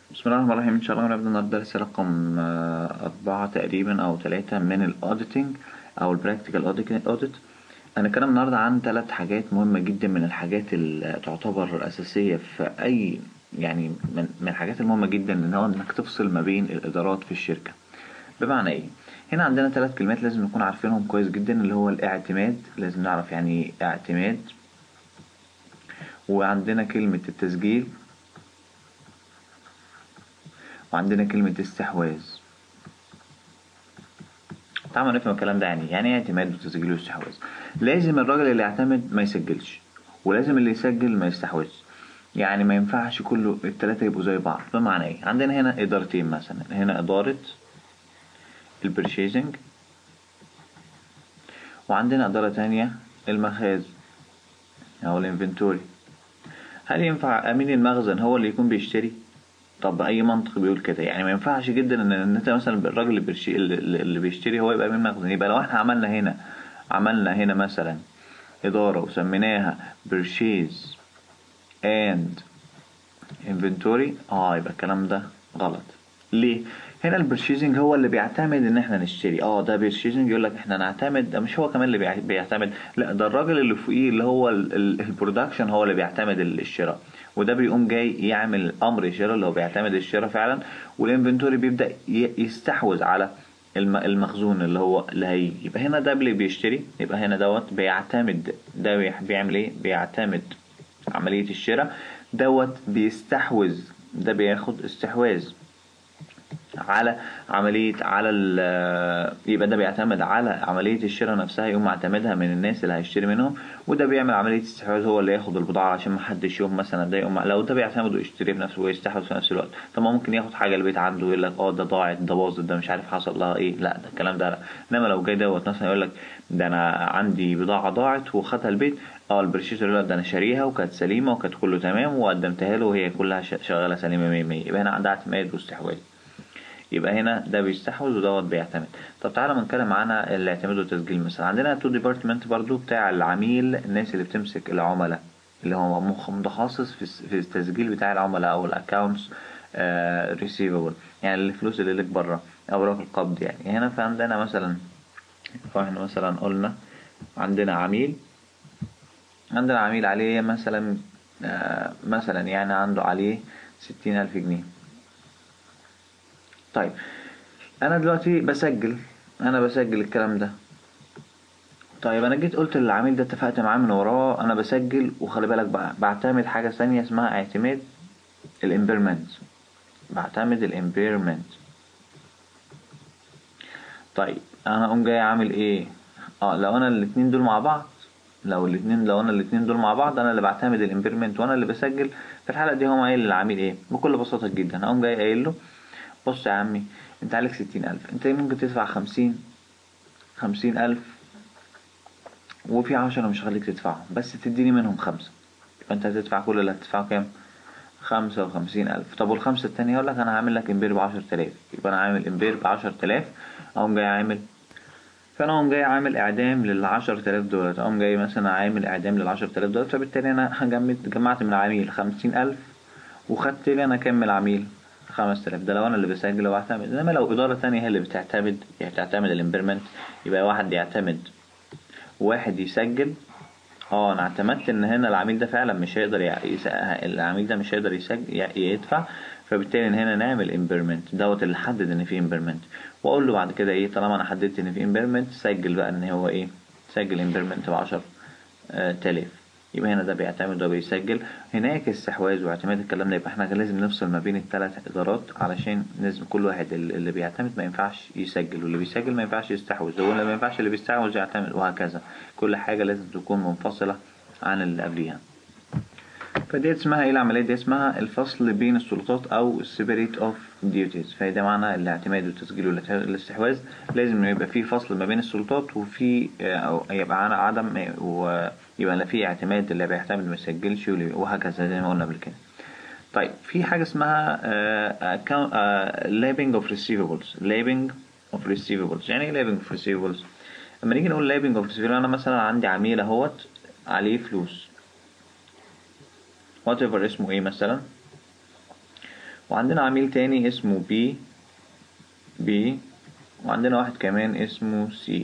بسم الله الرحمن الرحيم. ان شاء الله هنبدأ النهارده درس رقم 4 تقريبا او 3 من الاوديتنج او البراكتيكال اوديت. هنتكلم النهارده عن 3 حاجات مهمة جدا من الحاجات اللي تعتبر اساسية في اي، يعني من الحاجات المهمة جدا ان هو انك تفصل ما بين الادارات في الشركة. بمعنى ايه؟ هنا عندنا 3 كلمات لازم نكون عارفينهم كويس جدا، اللي هو الاعتماد، لازم نعرف يعني ايه اعتماد. وعندنا كلمة التسجيل، وعندنا كلمة استحواذ. طبعا نفهم الكلام ده، يعني ايه اعتماد وتسجيل واستحواذ. لازم الراجل اللي يعتمد ما يسجلش، ولازم اللي يسجل ما يستحوذش. يعني ما ينفعش كله التلاتة يبقوا زي بعض. بمعنى ايه؟ عندنا هنا ادارتين، مثلا هنا ادارة البرشيزنج، وعندنا ادارة تانية المخازن او الانفنتوري. هل ينفع امين المخزن هو اللي يكون بيشتري؟ طب اي منطق بيقول كده؟ يعني ما ينفعش جدا ان انت مثلا الراجل اللي بيشتري هو يبقى امين مخزن. يبقى لو احنا عملنا هنا مثلا إدارة وسميناها purchase and inventory، يبقى الكلام ده غلط. ليه؟ هنا البرشيزنج هو اللي بيعتمد ان احنا نشتري. ده بيرشيزنج يقول لك احنا نعتمد، ده مش هو كمان اللي بيعتمد، لا ده الراجل اللي فوقيه اللي هو البرودكشن هو اللي بيعتمد الشراء. وده بيقوم جاي يعمل امر شراء اللي هو بيعتمد الشراء فعلا. والانفنتوري بيبدأ يستحوذ على المخزون اللي هيجي. يبقى هنا ده اللي بيشتري، يبقى هنا دوت بيعتمد، ده بيعمل ايه؟ بيعتمد عملية الشراء. دوت بيستحوذ، ده بياخد استحواذ على عملية، يبقى ده بيعتمد على عملية الشراء نفسها، يقوم معتمدها من الناس اللي هيشتري منهم. وده بيعمل عملية استحواذ، هو اللي ياخد البضاعة عشان محدش يوم مثلا ده يقوم، لو ده بيعتمد ويشتري بنفسه ويستحوذ في نفس الوقت. طب ما ممكن ياخد حاجة البيت عنده ويقول لك ده ضاعت، ده باظت، ده مش عارف حصل لها ايه، لا ده الكلام ده لا. انما لو جاي دوت مثلا يقول لك ده انا عندي بضاعة ضاعت وخدها البيت، البرشيتور يقول لك ده انا شاريها وكانت سليمة وكانت كله تمام وقدمتها له وهي كلها شغالة سليمة 100%. يبقى هنا عندها اعتماد واستحواذ. يبقى هنا ده بيستحوذ ودوت بيعتمد. طب تعالى ما نتكلم عن الاعتماد والتسجيل. مثلا عندنا تو ديبارتمنت برضو بتاع العميل، الناس اللي بتمسك العملاء، اللي هو متخصص في التسجيل بتاع العملاء او الاكونتس ريسيفبل، يعني الفلوس اللي لك بره، اوراق القبض. يعني هنا فعندنا مثلا، فاحنا مثلا قلنا عندنا عميل عليه مثلا مثلا يعني عنده عليه 60,000 جنيه. طيب انا دلوقتي بسجل الكلام ده. طيب انا جيت قلت للعميل ده، اتفقت معاه من وراه انا بسجل، وخلي بالك بقى بعتمد حاجة ثانية اسمها اعتماد الامبيرمنت. بعتمد الامبيرمنت. طيب انا اقوم جاي عامل ايه؟ لو انا الاتنين دول مع بعض، لو انا الاتنين دول مع بعض، انا اللي بعتمد الامبيرمنت وانا اللي بسجل. في الحالة دي هو قايل للعميل ايه؟ بكل بساطة جدا هقوم جاي قايل له بص يا عمي، انت عليك 60,000، انت ممكن تدفع 50,000، وفي 10 مش هخليك تدفعهم، بس تديني منهم 5. يبقى انت هتدفع كل اللي هتدفعه كام؟ 55,000. طب والخمسة التانية يقول لك انا هعمل لك امبير ب10,000. يبقى انا عامل امبير ب10,000. اقوم جاي عامل، فانا اقوم جاي عامل اعدام لل10,000 دولار. اقوم جاي مثلا عامل اعدام لل10,000 دولار. فبالتالي انا جمعت من العميل 50,000، وخدت لي انا كام من العميل؟ 5,000. ده لو انا اللي بسجل وبعتمد. انما لو ادارة تانية هي اللي بتعتمد الامبيرمنت، يبقى واحد يعتمد وواحد يسجل. انا اعتمدت ان هنا العميل ده فعلا مش هيقدر العميل ده مش هيقدر يسجل يدفع. فبالتالي ان هنا نعمل امبيرمنت دوت اللي حدد ان في امبيرمنت. واقول له بعد كده ايه؟ طالما انا حددت ان في امبيرمنت، سجل بقى ان هو ايه؟ سجل امبيرمنت ب10,000. يبقى هنا ده بيعتمد وده بيسجل. هناك استحواذ واعتماد الكلام ده. يبقى احنا لازم نفصل ما بين الثلاث ادارات، علشان لازم كل واحد اللي بيعتمد ما ينفعش يسجل، واللي بيسجل ما ينفعش يستحوذ، واللي ما ينفعش اللي بيستحوذ يعتمد، وهكذا. كل حاجة لازم تكون منفصلة عن اللي قبليها. فدي اسمها ايه العملية دي؟ اسمها الفصل بين السلطات او separate of duties. فده معنى الاعتماد والتسجيل والاستحواذ. لازم يبقى في فصل ما بين السلطات، وفي او يبقى عدم، ويبقى لا في اعتماد اللي بيعتمد ما يسجلش، وهكذا زي ما قلنا قبل كده. طيب في حاجة اسمها labeling of receivables. labeling of receivables يعني ايه labeling of receivables؟ لما نيجي نقول labeling of receivables، انا مثلا عندي عميل اهوت عليه فلوس whatever اسمه ايه مثلا، وعندنا عميل تاني اسمه بي، وعندنا واحد كمان اسمه سي.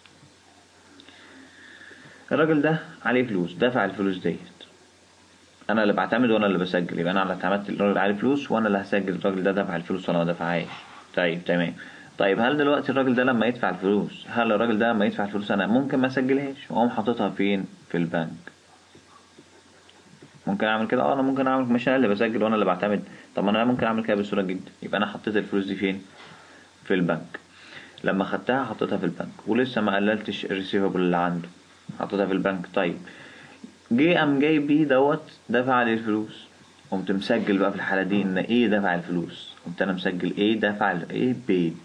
الراجل ده عليه فلوس، دفع الفلوس ديت، انا اللي بعتمد وانا اللي بسجل، يبقى انا اللي اعتمدت الراجل عليه فلوس وانا اللي هسجل الراجل ده دفع الفلوس ولا ما دفعهاش. طيب تمام. طيب هل دلوقتي الراجل ده لما يدفع الفلوس، انا ممكن ما اسجلهاش واقوم حاططها فين؟ في البنك. ممكن اعمل كده، انا ممكن اعمل، مش انا اللي بسجل وانا اللي بعتمد. طب ما انا ممكن اعمل كده بسهوله جدا، يبقى انا حطيت الفلوس دي فين؟ في البنك. لما خدتها حطيتها في البنك ولسه ما قللتش الريسيفبل اللي عنده، حطيتها في البنك. طيب قام جاي بيه دفع عليه الفلوس، قمت مسجل بقى في الحالة دي ان ايه دفع الفلوس، قمت انا مسجل ايه دفع ايه بيد.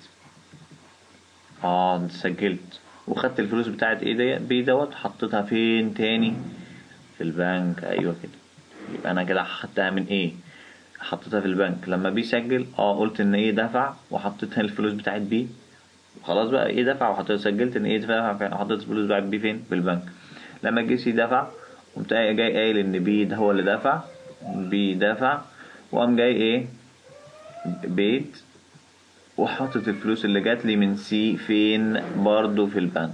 سجلت وخدت الفلوس بتاعت ايه دي بي حطيتها فين تاني؟ في البنك. ايوه كده. يبقى انا كده خدتها من ايه، حطيتها في البنك. لما بيسجل قلت ان ايه دفع وحطيتها الفلوس بتاعت بي، خلاص بقى ايه دفع وحطيت، سجلت ان ايه دفع وحطيت الفلوس بتاعت بي فين؟ في البنك. لما جه سي دفع، قمت جاي قايل ان بي ده هو اللي دفع، بي دفع، وقام جاي ايه بيت، وحطت الفلوس اللي جات لي من سي فين؟ برضو في البنك.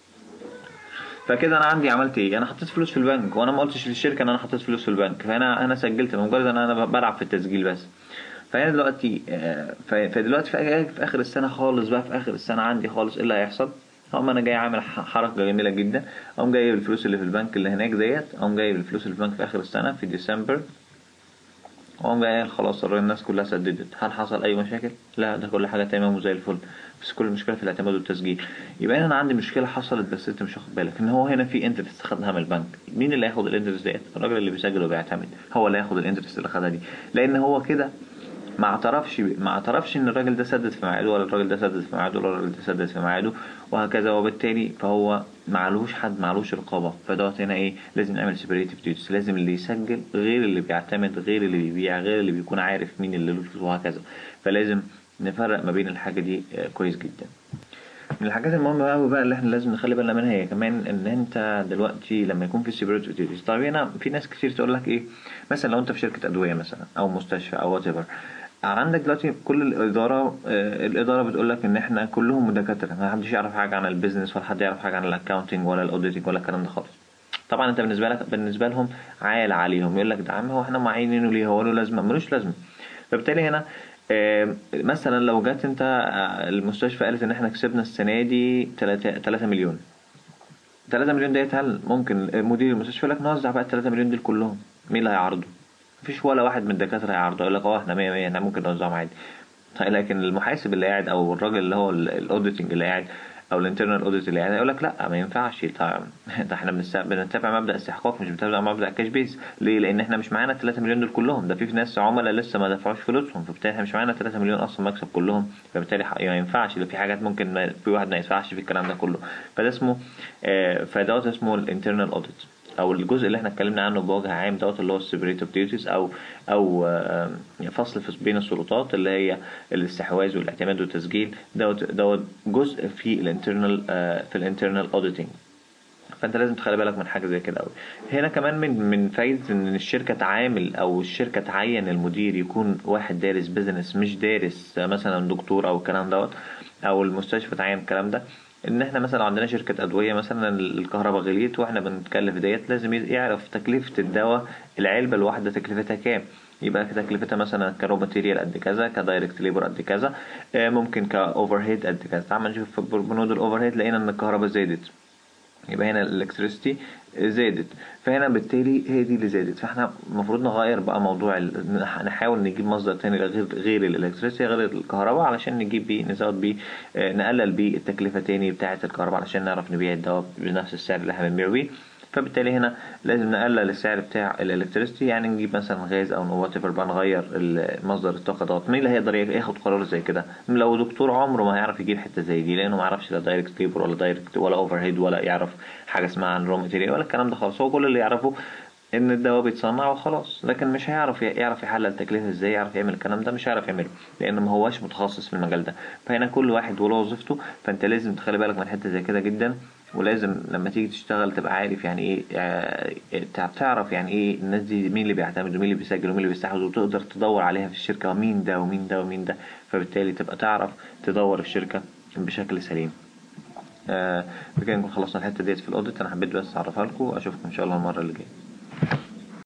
فكده انا عندي عملت ايه؟ انا حطيت فلوس في البنك وانا ما قلتش للشركه ان انا حطيت فلوس في البنك، فانا سجلت مجرد ان انا بلعب في التسجيل بس. فهنا دلوقتي فدلوقتي في اخر السنه خالص بقى، في اخر السنه عندي خالص ايه اللي هيحصل؟ انا جاي عامل حركه جميله جدا، اقوم جايب الفلوس اللي في البنك اللي هناك ديت، اقوم جايب الفلوس اللي في البنك في اخر السنه في ديسمبر، واقوم جاي خلاص الناس كلها سددت. هل حصل اي مشاكل؟ لا، ده كل حاجه تمام وزي الفل. بس كل المشكله في الاعتماد والتسجيل. يبقى انا عندي مشكله حصلت بس انت مش واخد بالك ان هو هنا في انترست خدها من البنك. مين اللي هياخد الانترست ديت؟ الراجل اللي بيسجل وبيعتمد هو اللي هياخد الانترست اللي خدها دي، لان هو كده ما اعترفش ان الراجل ده سدد في ميعاده، ولا الراجل ده سدد في ميعاده، ولا الراجل ده سدد في ميعاده، وهكذا. وبالتالي فهو معلوش حد، معلوش رقابه. فدوت هنا ايه؟ لازم نعمل سيبريتيف ديوتس، لازم اللي يسجل غير اللي بيعتمد، غير اللي بيبيع، غير اللي بيكون عارف مين اللي له الفلوس، وهكذا. فلازم نفرق ما بين الحاجه دي كويس جدا. من الحاجات المهمة بقى اللي احنا لازم نخلي بالنا منها هي كمان ان انت دلوقتي لما يكون في سيبريتيف ديوتس. طيب هنا في ناس كتير تقول لك ايه، مثلا لو انت في شركة ادوية مثلا او مستشفى او وات ايفر، عندك دلوقتي كل الإدارة بتقول لك إن إحنا كلهم دكاترة، ما حدش يعرف حاجة عن البيزنس، ولا حد يعرف حاجة عن الأكاونتنج ولا الأوديتنج ولا الكلام ده خالص. طبعا أنت بالنسبة لهم عال عليهم، يقول لك ده عم هو إحنا معينينه ليه؟ هو له لازمة؟ ملوش لازمة. فبالتالي هنا مثلا لو جت أنت المستشفى قالت إن إحنا كسبنا السنة دي 3 مليون. 3 مليون ديت، هل ممكن مدير المستشفى يقول لك نوزع بقى 3 مليون دول كلهم؟ مين اللي هيعرضه؟ مفيش ولا واحد من الدكاترة هيعرضه، يقول لك احنا 100 100 احنا ممكن نوزعهم عادي. لكن المحاسب اللي قاعد او الراجل اللي هو الاوديتنج اللي قاعد او الانترنال اوديت اللي قاعد يقول لك لا ما ينفعش. ده احنا بنتبع مبدا استحقاق، مش بنتبع مبدا كاش بيز. ليه؟ لان احنا مش معانا 3 مليون دول كلهم، ده في ناس عملاء لسه ما دفعوش فلوسهم، فبالتالي احنا مش معانا 3 مليون اصلا مكسب كلهم. فبالتالي ما ينفعش، لو في حاجات ممكن في واحد ما يدفعش في الكلام ده كله. فده اسمه فدوت اسمه الانترنال اوديت، او الجزء اللي احنا اتكلمنا عنه بوجه عام دوت اللي هو السيبريتيف ديوتيز، او فصل بين السلطات اللي هي الاستحواذ والاعتماد والتسجيل. دوت جزء في الانترنال اوديتنج. فانت لازم تخلي بالك من حاجه زي كده قوي. هنا كمان من فايده ان الشركه تعامل او الشركه تعين المدير يكون واحد دارس بيزنس، مش دارس مثلا دكتور او الكلام دوت، او المستشفى تعين الكلام ده. ان احنا مثلا لو عندنا شركه ادويه مثلا الكهرباء غليت واحنا بنتكلف ديت، لازم يعرف تكلفه الدواء، العلبه الواحده تكلفتها كام. يبقى تكلفتها مثلا كرو ماتيريال قد كذا، كدايركت ليبر قد كذا، ممكن كاوفر هيد قد كذا. تعال نشوف بنود الاوفر هيد، لقينا ان الكهرباء زادت، يبقى هنا الالكتريستي زادت، فهنا بالتالي هي دي اللي زادت. فاحنا المفروض نغير بقى موضوع نحاول نجيب مصدر تاني غير الالكتريستي، غير الكهرباء، علشان نجيب بيه نزود بيه نقلل بيه التكلفة تاني بتاعة الكهرباء، علشان نعرف نبيع الدواء بنفس السعر اللي احنا بنبيعه بيه. فبالتالي هنا لازم نقلل السعر بتاع الالكتريستي، يعني نجيب مثلا غاز او وات ايفر بقى، نغير مصدر الطاقه دوت. مين اللي هيقدر ياخد قرار زي كده؟ لو دكتور عمره ما هيعرف يجيب حته زي دي، لانه ما يعرفش لا دايركت ليبر ولا دايركت ولا اوفر هيد، ولا يعرف حاجه اسمها عن رو ماتيريال ولا الكلام ده خالص. هو كل اللي يعرفه ان الدواء بيتصنع وخلاص، لكن مش هيعرف يحلل التكلفه ازاي، يعرف يعمل الكلام ده، مش هيعرف يعمله، لان ما هواش متخصص في المجال ده. فهنا كل واحد وله وظيفته، فانت لازم تخلي بالك من حته زي كده جدا، ولازم لما تيجي تشتغل تبقى عارف يعني ايه، تعرف يعني ايه الناس دي، مين اللي بيعتمد ومين اللي بيسجل ومين اللي بيستحوذ، وتقدر تدور عليها في الشركة مين ده ومين ده ومين ده. فبالتالي تبقى تعرف تدور الشركة بشكل سليم. بكده نكون خلصنا الحتة ديت في الأوديت. أنا حبيت بس أعرفها لكم، أشوفكم إن شاء الله المرة اللي جاية.